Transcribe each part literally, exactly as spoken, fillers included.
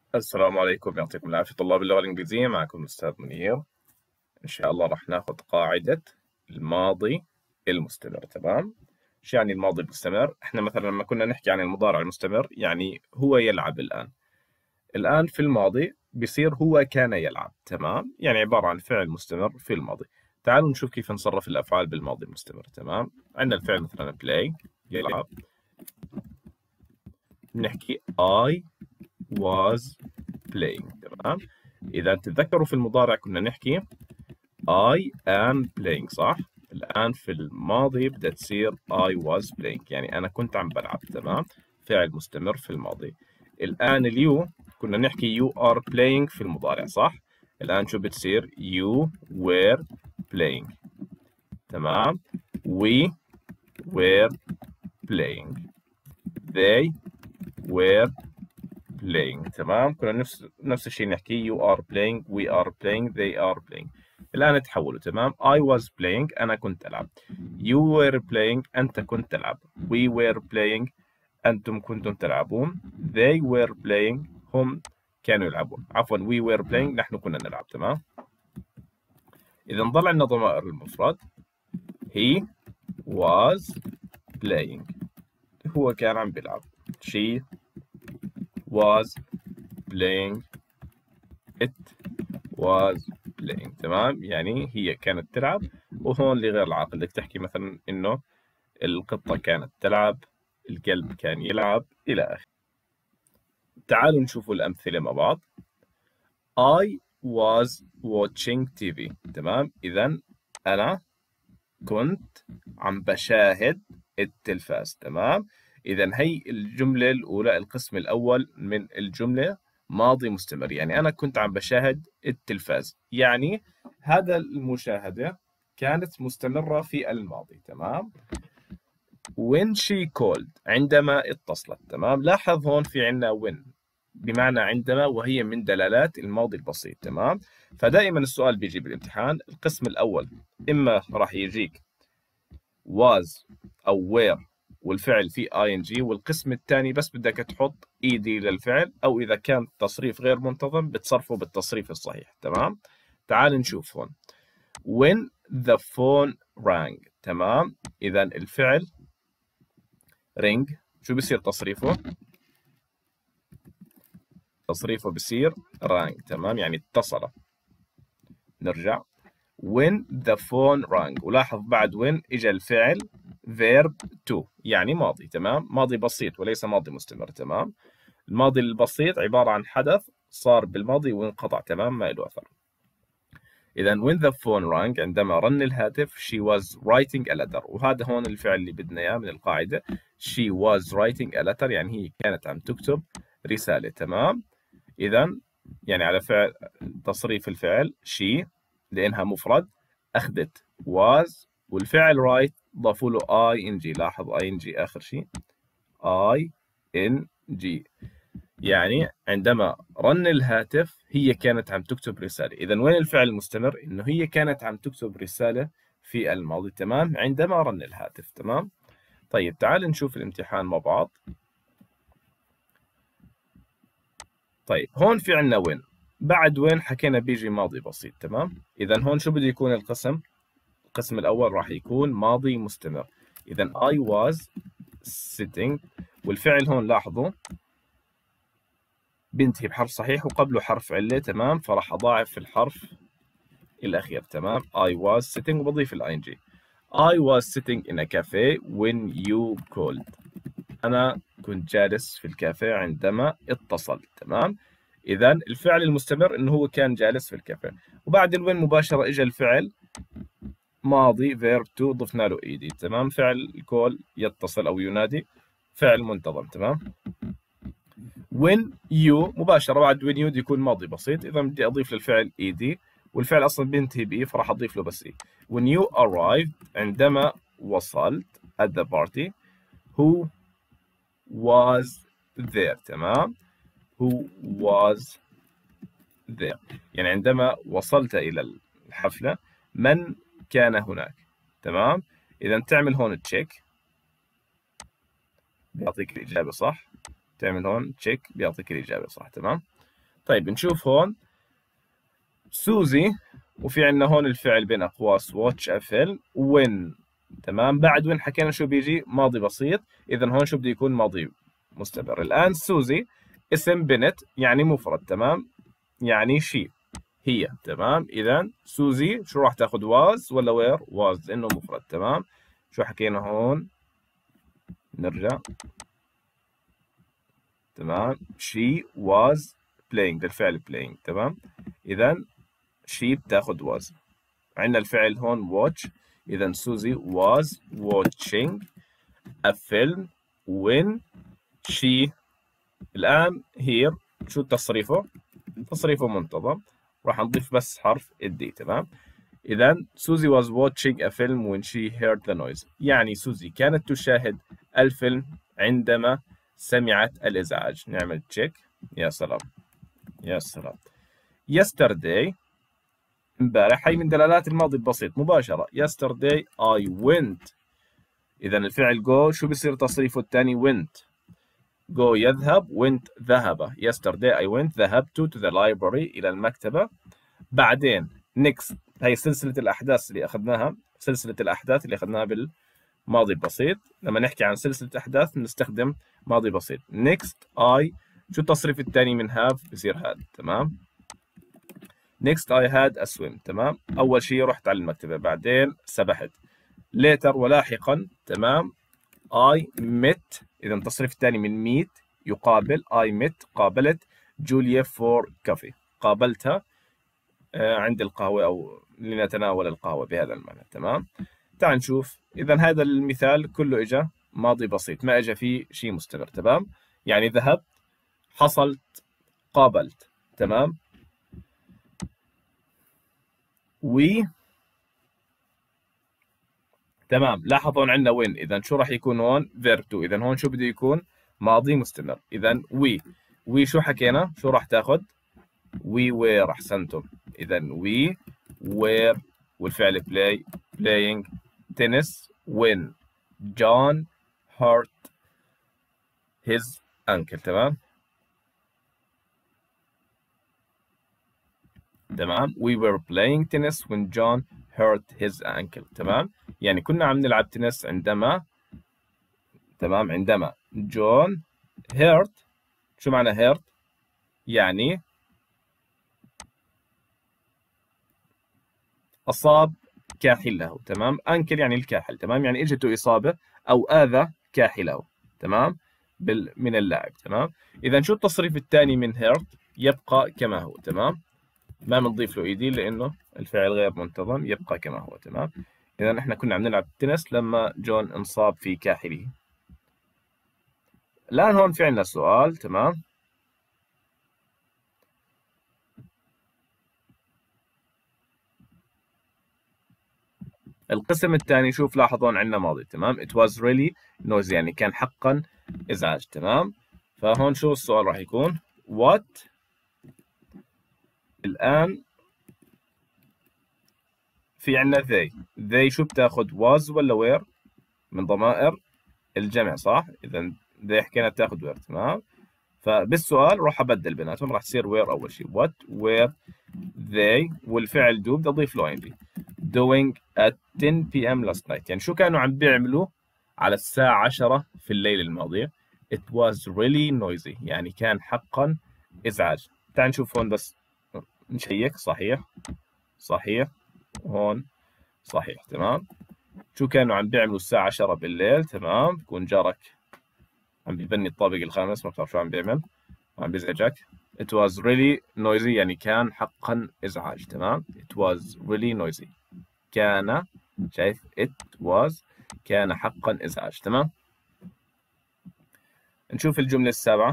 السلام عليكم، يعطيكم العافية طلاب اللغة الإنجليزية. معكم الأستاذ منير. إن شاء الله راح ناخذ قاعدة الماضي المستمر. تمام؟ إيش يعني الماضي المستمر؟ إحنا مثلا لما كنا نحكي عن المضارع المستمر يعني هو يلعب الآن. الآن في الماضي بيصير هو كان يلعب. تمام؟ يعني عبارة عن فعل مستمر في الماضي. تعالوا نشوف كيف نصرف الأفعال بالماضي المستمر. تمام؟ عندنا الفعل مثلا play يلعب، نحكي I was playing. تمام؟ إذا تتذكروا في المضارع كنا نحكي I am playing، صح؟ الآن في الماضي بدها تصير I was playing، يعني أنا كنت عم بلعب. تمام؟ فعل مستمر في الماضي. الآن اليو كنا نحكي you are playing في المضارع، صح؟ الآن شو بتصير؟ you were playing. تمام؟ we were playing. they were playing. تمام؟ كنا نفس نفس الشيء نحكي you are playing، we are playing، they are playing. الآن تحولوا. تمام؟ I was playing، أنا كنت ألعب. You were playing، أنت كنت تلعب. We were playing، أنتم كنتم تلعبون. They were playing، هم كانوا يلعبون. عفوا we were playing، نحن كنا نلعب. تمام؟ إذا نضل عندنا ضمائر المفرد. He was playing، هو كان عم بيلعب. She was playing، it was playing. تمام؟ يعني هي كانت تلعب. وهون لغير العاقل بدك تحكي مثلا انه القطة كانت تلعب، الكلب كان يلعب، الى اخره. تعالوا نشوف الامثلة مع بعض. I was watching تي في. تمام؟ اذا انا كنت عم بشاهد التلفاز. تمام؟ اذا هي الجملة الاولى، القسم الاول من الجملة ماضي مستمر، يعني أنا كنت عم بشاهد التلفاز، يعني هذا المشاهدة كانت مستمرة في الماضي. تمام؟ when she called، عندما اتصلت. تمام؟ لاحظ هون في عندنا when بمعنى عندما، وهي من دلالات الماضي البسيط. تمام؟ فدائما السؤال بيجي بالامتحان القسم الأول إما راح يجيك was أو were والفعل فيه ing، والقسم الثاني بس بدك تحط ed للفعل، او اذا كان تصريف غير منتظم بتصرفه بالتصريف الصحيح. تمام؟ تعال نشوف هون when the phone rang. تمام؟ اذا الفعل ring شو بصير تصريفه؟ تصريفه بصير rang. تمام؟ يعني اتصل. نرجع when the phone rang، ولاحظ بعد when اجى الفعل verb to، يعني ماضي. تمام؟ ماضي بسيط وليس ماضي مستمر. تمام؟ الماضي البسيط عبارة عن حدث صار بالماضي وانقطع. تمام؟ ما له أثر. إذا when the phone rang، عندما رن الهاتف. she was writing a letter، وهذا هون الفعل اللي بدنا إياه من القاعدة. she was writing a letter، يعني هي كانت عم تكتب رسالة. تمام؟ إذا يعني على فعل تصريف الفعل she لأنها مفرد أخذت was، والفعل write ضافوا له ing. لاحظ ing آخر شيء ing، يعني عندما رن الهاتف هي كانت عم تكتب رسالة. إذا وين الفعل المستمر؟ إنه هي كانت عم تكتب رسالة في الماضي. تمام؟ عندما رن الهاتف. تمام؟ طيب تعال نشوف الامتحان مع بعض. طيب هون في عنا وين، بعد وين حكينا بيجي ماضي بسيط. تمام؟ إذا هون شو بده يكون القسم؟ القسم الأول راح يكون ماضي مستمر. إذا I was sitting، والفعل هون لاحظوا بينتهي بحرف صحيح وقبله حرف علة. تمام؟ فراح أضاعف الحرف الأخير. تمام؟ I was sitting وبضيف ال ing. I was sitting in a cafe when you called. أنا كنت جالس في الكافيه عندما اتصلت. تمام؟ إذا الفعل المستمر إنه هو كان جالس في الكافيه، وبعد الوين مباشرة إجا الفعل ماضي verb to ضفنا له ed. تمام؟ فعل call يتصل أو ينادي، فعل منتظم. تمام؟ when you مباشرة بعد when you يكون ماضي بسيط، إذا بدي أضيف للفعل ed، والفعل أصلا بينتهي بإي فراح أضيف له بس إي. when you arrived، عندما وصلت at the party. who was there. تمام؟ who was there، يعني عندما وصلت إلى الحفلة من كان هناك. تمام؟ إذا تعمل هون تشيك بيعطيك الإجابة صح، تعمل هون تشيك بيعطيك الإجابة صح. تمام؟ طيب نشوف هون سوزي، وفي عندنا هون الفعل بين أقواس watch a film when. تمام، بعد وين حكينا شو بيجي؟ ماضي بسيط. إذا هون شو بده يكون؟ ماضي مستمر. الآن سوزي اسم بنت يعني مفرد، تمام، يعني شي، هي. تمام، إذا سوزي شو راح تاخذ؟ was ولا وير؟ was لأنه مفرد. تمام، شو حكينا هون؟ نرجع. تمام، she was playing للفعل playing. تمام، إذا she بتاخذ was. عندنا الفعل هون watch، إذا سوزي was watching a film when she. الآن here شو تصريفه؟ تصريفه منتظم، راح نضيف بس حرف الدي. تمام، إذا سوزي was watching a film when she heard the noise، يعني سوزي كانت تشاهد الفيلم عندما سمعت الإزعاج. نعمل تشيك. يا سلام يا سلام. yesterday امبارح، هي من دلالات الماضي البسيط مباشرة. yesterday I went. إذا الفعل go شو بصير تصريفه الثاني؟ went. go يذهب، went ذهب. yesterday I went ذهبت to the library إلى المكتبة. بعدين next، هي سلسلة الأحداث اللي أخذناها، سلسلة الأحداث اللي أخذناها بالماضي البسيط. لما نحكي عن سلسلة أحداث نستخدم ماضي بسيط. next I شو التصريف الثاني من have؟ بصير had. تمام، next I had a swim. تمام، أول شيء رحت على المكتبة، بعدين سبحت. later ولاحقا. تمام، I met، إذا التصريف الثاني من meet يقابل. I met قابلت جوليا for coffee، قابلتها عند القهوة أو لنتناول القهوة بهذا المعنى. تمام، تعال نشوف. إذا هذا المثال كله إجا ماضي بسيط، ما إجا فيه شيء مستمر. تمام، يعني ذهبت، حصلت، قابلت. تمام، و تمام، لاحظوا عندنا وين. إذا شو راح يكون هون؟ فيرب تو. إذا هون شو بده يكون؟ ماضي مستمر. إذا وي وي شو حكينا؟ شو راح تاخذ؟ we were. أحسنتم. إذا we were والفعل play playing tennis when John hurt his ankle. تمام تمام we were playing tennis when John hurt his ankle. تمام، يعني كنا عم نلعب تنس عندما. تمام، عندما جون hurt. شو معنى hurt؟ يعني أصاب كاحله. تمام، أنكل يعني الكاحل. تمام، يعني إجته إصابة أو آذى كاحله. تمام، بال... من اللاعب. تمام، إذا شو التصريف الثاني من هيرت؟ يبقى كما هو. تمام، ما بنضيف له إيدي لأنه الفعل غير منتظم، يبقى كما هو. تمام، إذا إحنا كنا عم نلعب تنس لما جون انصاب في كاحله. الآن هون في عندنا سؤال. تمام، القسم الثاني شوف، لاحظون عندنا ماضي. تمام، it was really noisy يعني كان حقا ازعاج. تمام، فهون شو السؤال راح يكون؟ what. الان في عندنا they they شو بتاخذ؟ was ولا were؟ من ضمائر الجمع صح؟ اذا they حكينا بتاخذ were. تمام، فبالسؤال راح ابدل بيناتهم، راح تصير were اول شيء. what were they والفعل do بدي اضيف له عندي doing at ten p m last night، يعني شو كانوا عم بيعملوا على الساعة عشرة في الليلة الماضية. it was really noisy يعني كان حقا إزعاج. تعال نشوف هون بس نشيك. صحيح صحيح، هون صحيح. تمام، شو كانوا عم بيعملوا الساعة عشرة بالليل؟ تمام، بكون جارك عم بيبني الطابق الخامس، ما بتعرف شو عم بيعمل، عم بيزعجك. it was really noisy يعني كان حقا إزعاج. تمام، it was really noisy كان، شايف it was كان حقا إزعاج. تمام، نشوف الجملة السابعة.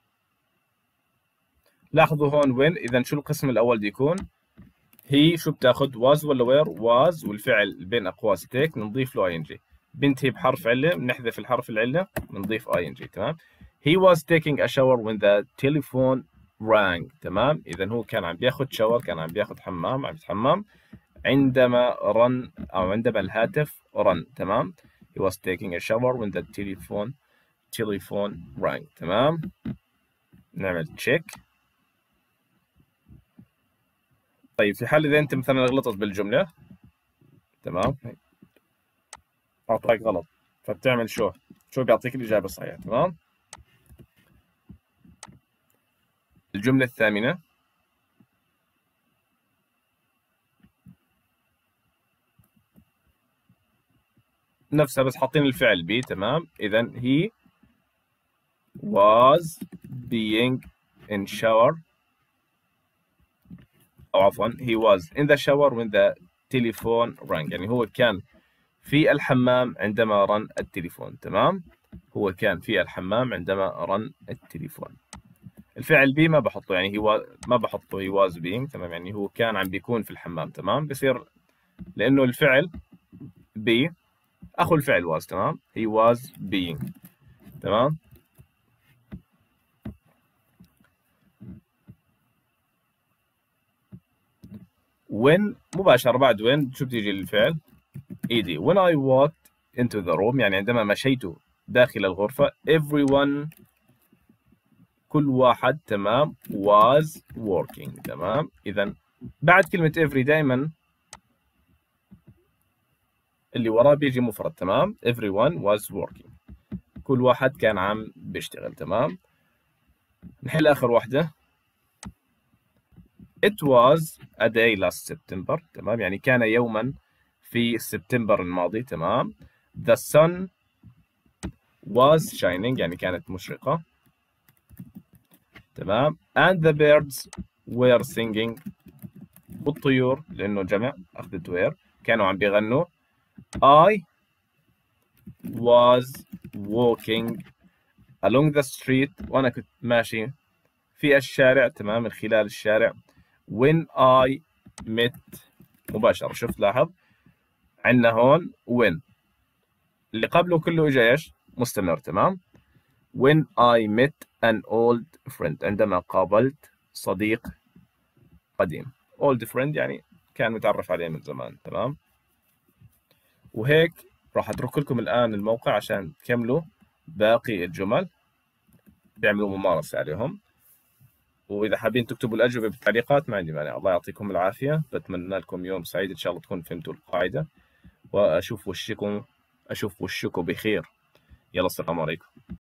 لاحظوا هون وين. إذا شو القسم الأول بده يكون؟ هي شو بتاخذ؟ was ولا where؟ was والفعل بين أقواس take بنضيف له ing. بنتهي بحرف علة بنحذف الحرف العلة بنضيف ing. تمام، he was taking a shower when the telephone rang. تمام، إذا هو كان عم بياخذ شاور، كان عم بياخذ حمام، عم يتحمم عندما رن أو عندما الهاتف رن. تمام، he was taking a shower when the telephone telephone rang. تمام، نعمل تشيك. طيب في حال إذا أنت مثلا غلطت بالجملة، تمام، أعطاك غلط، فبتعمل شو؟ شو بيعطيك الإجابة الصحيحة، تمام؟ الجملة الثامنة نفسها بس حاطين الفعل بي، تمام؟ إذا he was being in shower، أو عفوا he was in the shower when the telephone rang، يعني هو كان في الحمام عندما رن التليفون، تمام؟ هو كان في الحمام عندما رن التليفون. الفعل بي ما بحطه، يعني هو ما بحطه he was being، تمام؟ يعني هو كان عم بيكون في الحمام، تمام؟ بصير لأنه الفعل بي أخو الفعل was، تمام؟ he was being، تمام؟ when مباشرة بعد when شو بتيجي الفعل؟ إيدي. when I walked into the room، يعني عندما مشيت داخل الغرفة، everyone كل واحد، تمام، was working، تمام؟ إذا بعد كلمة every دائما اللي وراه بيجي مفرد، تمام؟ everyone was working، كل واحد كان عم بيشتغل، تمام؟ نحل آخر واحدة. it was a day last September، تمام؟ يعني كان يوما في سبتمبر الماضي، تمام؟ the sun was shining، يعني كانت مشرقة، تمام؟ and the birds were singing، والطيور لأنه جمع أخذت were كانوا عم بيغنوا. I was walking along the street، وأنا كنت ماشي في الشارع، تمام، من خلال الشارع. when I met مباشرة، شوف لاحظ عندنا هون when اللي قبله كله إجا إيش؟ مستمر، تمام. when I met an old friend، عندما قابلت صديق قديم. old friend يعني كان متعرف عليه من زمان، تمام. وهيك راح أترك لكم الآن الموقع عشان تكملوا باقي الجمل، تعملوا ممارسة عليهم، وإذا حابين تكتبوا الأجوبة بالتعليقات ما عندي مانع. الله يعطيكم العافية، بتمنى لكم يوم سعيد، إن شاء الله تكونوا فهمتوا القاعدة، وأشوف وشكم أشوف وشكم بخير. يلا السلام عليكم.